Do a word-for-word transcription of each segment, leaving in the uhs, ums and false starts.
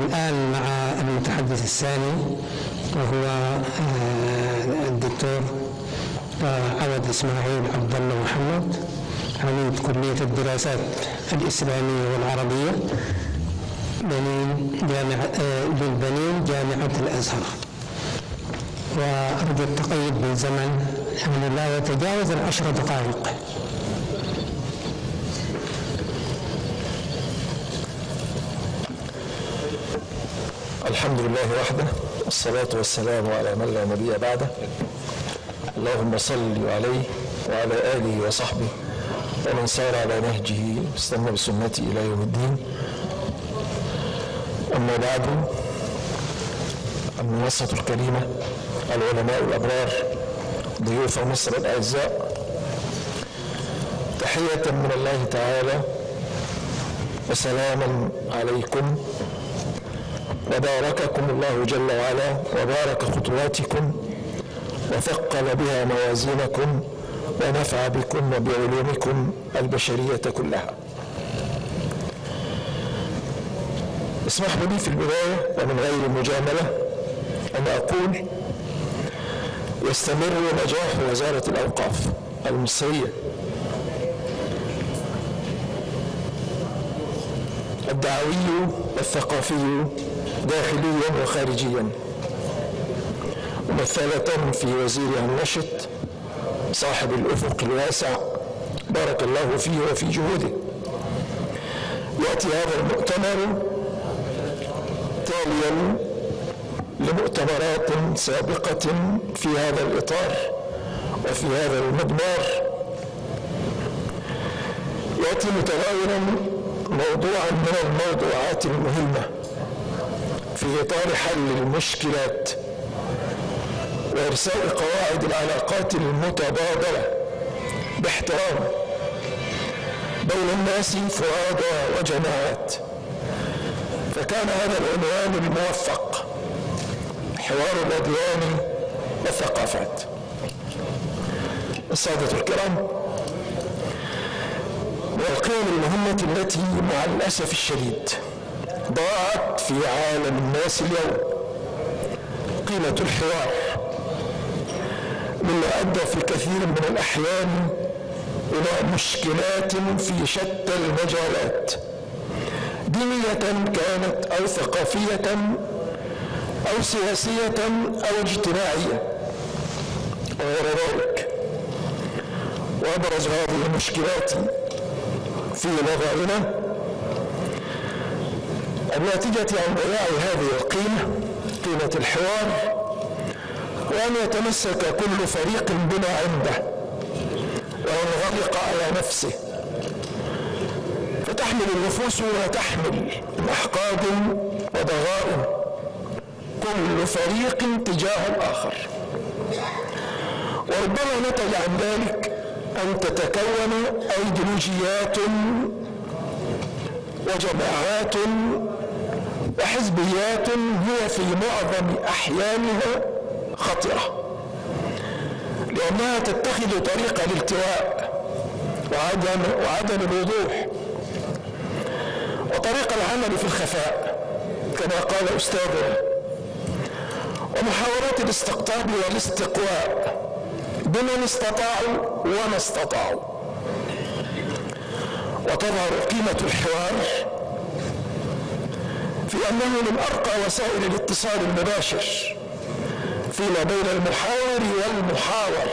الآن مع المتحدث الثاني وهو الدكتور عوض إسماعيل عبد الله محمد، عميد كلية الدراسات الإسلامية والعربية بنين جامعة بالبنين جامعة الأزهر. وأرجو التقيد بالزمن يعني لا يتجاوز العشر دقائق. الحمد لله وحده والصلاة والسلام على من لا نبي بعده. اللهم صل عليه وعلى آله وصحبه ومن سار على نهجه واستنى بسنته إلى يوم الدين. أما بعد، المنصة الكريمة، العلماء الأبرار، ضيوف مصر الأعزاء، تحية من الله تعالى وسلاما عليكم، وبارككم الله جل وعلا وبارك خطواتكم وثقل بها موازينكم ونفع بكم وبعلومكم البشرية كلها. اسمحوا لي في البداية ومن غير مجاملة أن أقول يستمر نجاح وزارة الأوقاف المصرية الدعوي والثقافي داخليا وخارجيا، ممثلة في وزيرها النشط صاحب الأفق الواسع بارك الله فيه وفي جهوده. يأتي هذا المؤتمر تاليا لمؤتمرات سابقة في هذا الإطار وفي هذا المضمار، يأتي متناولا موضوعا من الموضوعات المهمة في إطار حل المشكلات وإرساء قواعد العلاقات المتبادلة باحترام بين الناس فرادى وجماعات. فكان هذا العنوان الموفق: حوار الأديان والثقافات. السادة الكرام، من القيم المهمة التي مع الأسف الشديد ضاعت في عالم الناس اليوم قيمة الحوار، مما أدى في كثير من الأحيان إلى مشكلات في شتى المجالات، دينية كانت أو ثقافية أو سياسية أو اجتماعية وغير ذلك. وأبرز هذه المشكلات في نظرنا الناتجة عن ضياع هذه القيمة، قيمة الحوار، وأن يتمسك كل فريق بما عنده وينغلق على نفسه، فتحمل النفوس وتحمل أحقاد وضغائن كل فريق تجاه الآخر. وربما نتج عن ذلك أن تتكون أيديولوجيات وجماعات وحزبيات هي في معظم أحيانها خطرة، لأنها تتخذ طريق الالتواء وعدم, وعدم الوضوح وطريق العمل في الخفاء كما قال أستاذنا، ومحاولات الاستقطاب والاستقواء بمن استطاعوا وما استطاعوا. وتظهر قيمة الحوار في أنه من أرقى وسائل الاتصال المباشر فيما بين المحاور والمحاور،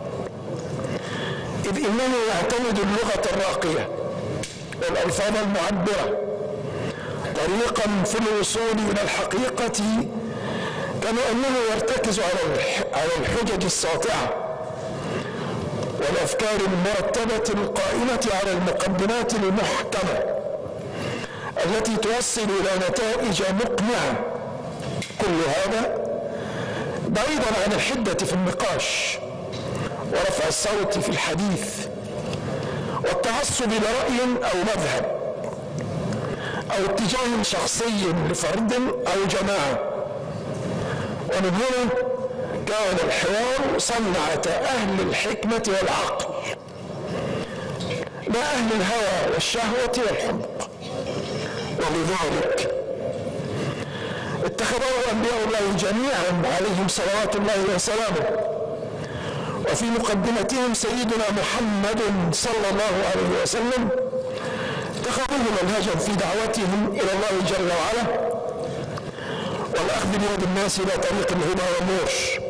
إذ إنه يعتمد اللغة الراقية والألفاظ المعبرة طريقا في الوصول إلى الحقيقة، كما أنه يرتكز على الحجج الساطعة والأفكار المرتبة القائمة على المقدمات المحكمة التي توصل إلى نتائج مقنعة. كل هذا بعيدا عن الحدة في النقاش ورفع الصوت في الحديث والتعصب لرأي أو مذهب أو اتجاه شخصي لفرد أو جماعة. ومن هنا كان الحوار صنعة أهل الحكمة والعقل لا أهل الهوى والشهوة والحمق. ولذلك اتخذه أنبياء الله جميعا عليهم صلوات الله وسلامه، وفي مقدمتهم سيدنا محمد صلى الله عليه وسلم، اتخذوه منهجا في دعوتهم إلى الله جل وعلا والأخذ بيد الناس إلى طريق الهدى والنور.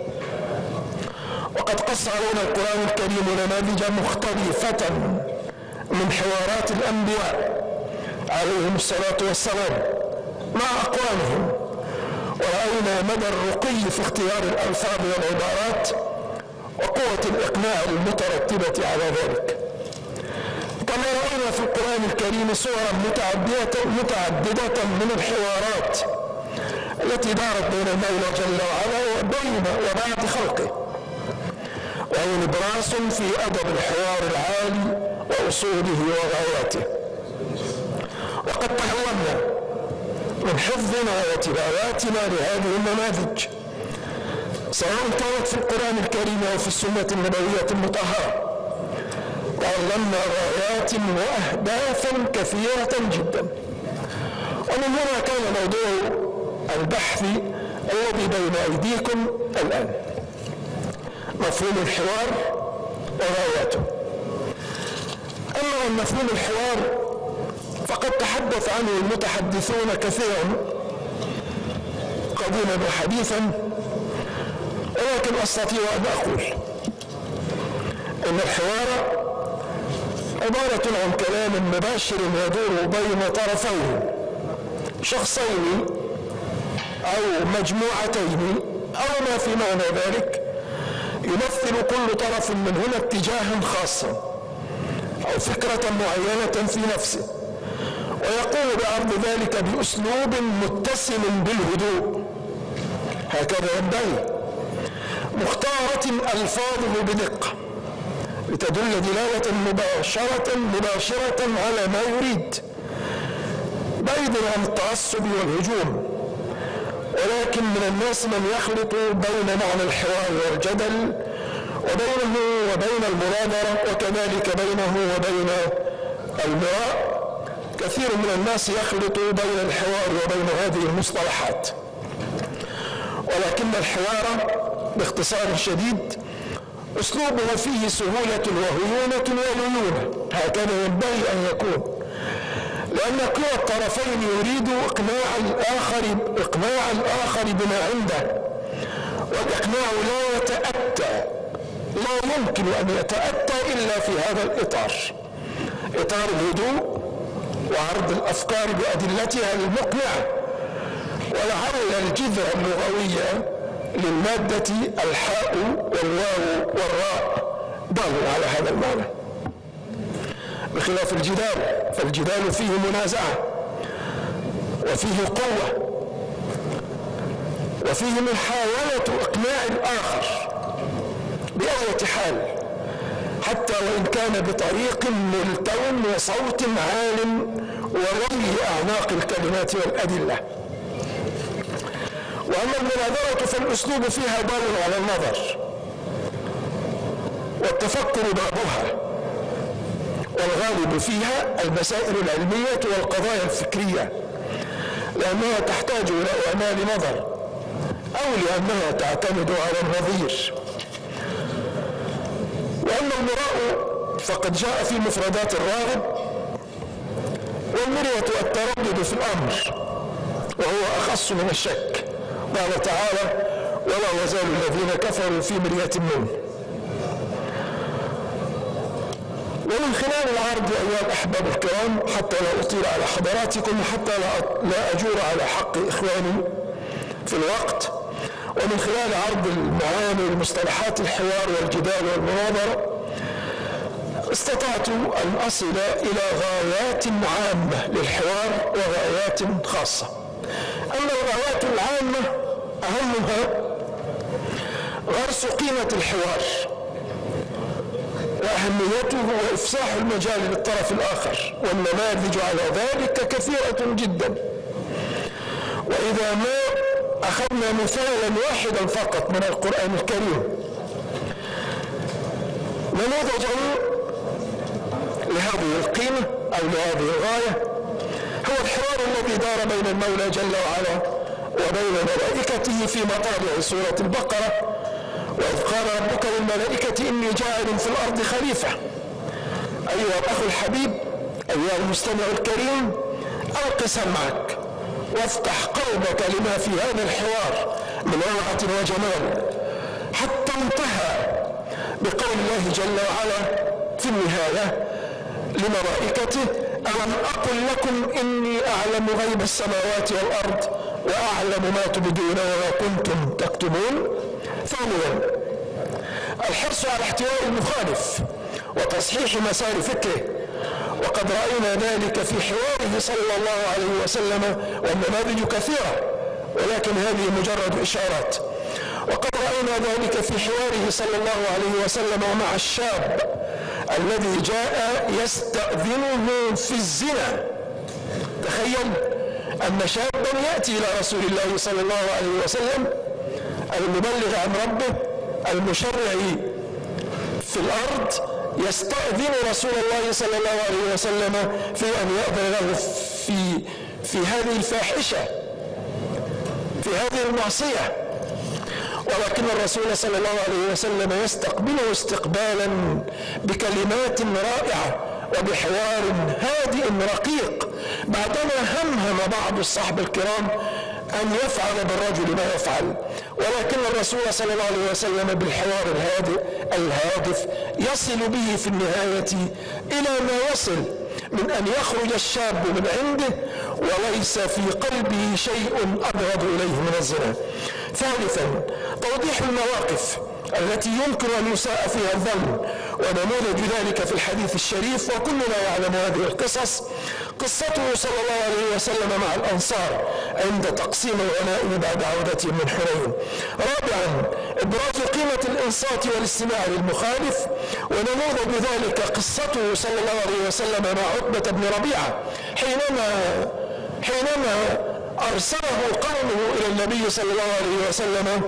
وقد قص علينا القرآن الكريم نماذج مختلفة من حوارات الأنبياء عليهم الصلاة والسلام مع أقوامهم، ورأينا مدى الرقي في اختيار الألفاظ والعبارات وقوة الإقناع المترتبة على ذلك. كما رأينا في القرآن الكريم صورا متعددة, متعددة من الحوارات التي دارت بين المولى جل وعلا وبين وبعد خلقه، وهو نبراس في أدب الحوار العالي وأصوله وغاياته. وقد تعلمنا من حفظنا وتلاواتنا لهذه النماذج، سواء كانت في القرآن الكريم أو في السنة النبوية المطهرة، تعلمنا غايات وأهدافا كثيرة جدا. ومن هنا كان موضوع البحث الذي بين أيديكم الآن، مفهوم الحوار وغاياته. أما عن مفهوم الحوار فقد تحدث عنه المتحدثون كثيرا قديما وحديثا، ولكن أستطيع أن أقول إن الحوار عبارة عن كلام مباشر يدور بين طرفين، شخصين أو مجموعتين أو ما في معنى ذلك، يمثل كل طرف منهما اتجاها خاصا أو فكرة معينة في نفسه، ويقوم بعرض ذلك بأسلوب متسم بالهدوء، هكذا ينبغي، مختارة ألفاظه بدقة لتدل دلالة مباشرة مباشرة على ما يريد، بعيدا عن التعصب والهجوم. ولكن من الناس من يخلط بين معنى الحوار والجدل وبينه وبين المناظرة، وكذلك بينه وبين المراء. كثير من الناس يخلط بين الحوار وبين هذه المصطلحات، ولكن الحوار باختصار شديد أسلوبه فيه سهولة وهيونة وليونة، هكذا ينبغي أن يكون، لأن كلا الطرفين يريد إقناع الآخر إقناع الآخر بما عنده، والإقناع لا يتأتى لا يمكن أن يتأتى إلا في هذا الإطار، إطار الهدوء وعرض الأفكار بأدلتها المقنعة، ولعل الجذر اللغوية للمادة الحاء والواو والراء دال على هذا المعنى، بخلاف الجدال، فالجدال فيه منازعة وفيه قوة وفيه محاولة إقناع الآخر بأية حال، حتى وإن كان بطريق ملتو وصوت عال ورمي أعناق الكلمات والأدلة. وأما المناظرة فالأسلوب فيها دال على النظر والتفكر بعضها، والغالب فيها المسائل العلمية والقضايا الفكرية، لأنها تحتاج إلى إعمال نظر أو لأنها تعتمد على النظير. وأما المراء فقد جاء في مفردات الراغب، والمرية التردد في الأمر، وهو أخص من الشك. قال تعالى: ولا يزال الذين كفروا في مرية منه. ومن خلال العرض أيها الأحباب الكرام، حتى لا أطيل على حضراتكم وحتى لا أجور على حق إخواني في الوقت، ومن خلال عرض المعاني ومصطلحات الحوار والجدال والمناظرة، استطعت أن أصل إلى غايات عامة للحوار وغايات خاصة. أما الغايات العامة أهمها غرس قيمة الحوار وأهميته وإفساح المجال للطرف الآخر، والنماذج على ذلك كثيرة جدا. وإذا ما أخذنا مثالا واحدا فقط من القرآن الكريم، نموذجا لهذه القيمة أو لهذه الغاية، هو الحوار الذي دار بين المولى جل وعلا وبين ملائكته في مطالع سورة البقرة: وإذ قال ربك للملائكة إني جاعل في الأرض خليفة. أيها الأخ الحبيب، أيها المستمع الكريم، ألق سمعك وافتح قلبك لما في هذا الحوار من روعة وجمال، حتى انتهى بقول الله جل وعلا في النهاية لملائكته: ألم أقل لكم إني أعلم غيب السماوات والأرض وأعلم ما تبدون وما كنتم تكتمون. ثانيا، الحرص على احتواء المخالف وتصحيح مسار فكره، وقد رأينا ذلك في حواره صلى الله عليه وسلم، والنماذج كثيرة ولكن هذه مجرد إشارات. وقد رأينا ذلك في حواره صلى الله عليه وسلم ومع الشاب الذي جاء يستأذنه في الزنا. تخيل أن شابا يأتي إلى رسول الله صلى الله عليه وسلم المبلغ عن ربه المشرع في الأرض يستأذن رسول الله صلى الله عليه وسلم في أن يأذن له في في هذه الفاحشة، في هذه المعصية. ولكن الرسول صلى الله عليه وسلم يستقبله استقبالا بكلمات رائعة وبحوار هادئ رقيق، بعدما همهم بعض الصحب الكرام أن يفعل بالرجل ما يفعل، ولكن الرسول صلى الله عليه وسلم بالحوار الهادئ الهادف يصل به في النهاية إلى ما يصل من أن يخرج الشاب من عنده وليس في قلبه شيء أبغض إليه من الزنا. ثالثا، توضيح المواقف التي يمكن أن يساء فيها الظن، ونموذج ذلك في الحديث الشريف وكلنا يعلم هذه القصص، قصته صلى الله عليه وسلم مع الأنصار عند تقسيم الغنائم بعد عودتهم من حنين. رابعا، إبراز قيمة الإنصات والاستماع للمخالف، ونموذج ذلك قصته صلى الله عليه وسلم مع عتبة بن ربيعة حينما حينما أرسله قومه إلى النبي صلى الله عليه وسلم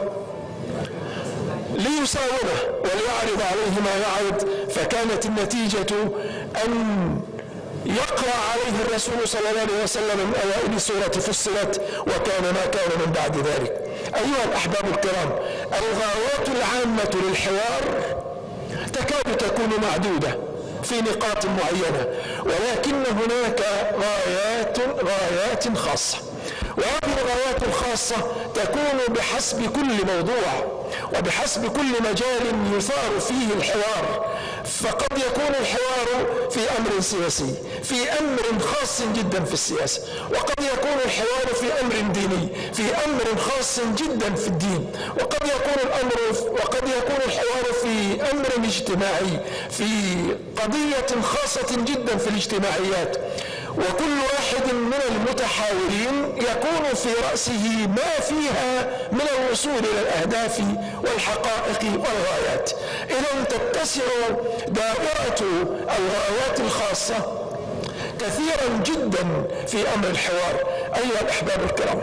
ليساومه وليعرض عليه ما يعرض، فكانت النتيجة أن يقرأ عليه الرسول صلى الله عليه وسلم من أوائل سورة فصلت وكان ما كان من بعد ذلك. أيها الأحباب الكرام، الغايات العامة للحوار تكاد تكون معدودة في نقاط معينة، ولكن هناك غايات غايات خاصة، وهذه الغايات الخاصة تكون بحسب كل موضوع وبحسب كل مجال يثار فيه الحوار. فقد يكون الحوار في أمر سياسي، في أمر خاص جدا في السياسة، وقد يكون الحوار في أمر ديني، في أمر خاص جدا في الدين، وقد يكون الأمر وقد يكون الحوار في أمر اجتماعي، في قضية خاصة جدا في الاجتماعيات. وكل واحد من المتحاورين يكون في رأسه ما فيها من الوصول إلى الأهداف والحقائق والغايات. إذا تتسع دائرة الغايات الخاصة كثيرا جدا في أمر الحوار. أيها الأحباب الكرام،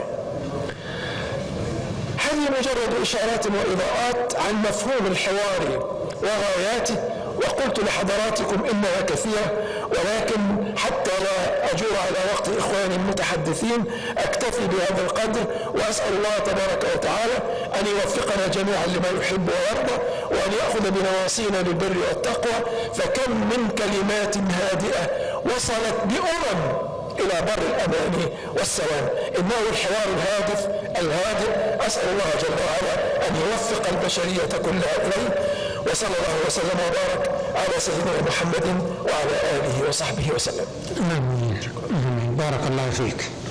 هذه مجرد إشارات وإضاءات عن مفهوم الحوار وغاياته، وقلت لحضراتكم إنها كثيرة، ولكن حتى لا أجور على وقت إخواني المتحدثين أكتفي بهذا القدر، وأسأل الله تبارك وتعالى أن يوفقنا جميعا لما يحب ويرضى، وأن يأخذ بنواصينا للبر والتقوى. فكم من كلمات هادئة وصلت بأمم إلى بر الأمان والسلام. إنه الحوار الهادف الهادئ، أسأل الله جل وعلا أن يوفق البشرية كلها إليه، وصلى الله وسلم وبارك على سيدنا محمد وعلى آله وصحبه وسلم. آمين. بارك الله فيك.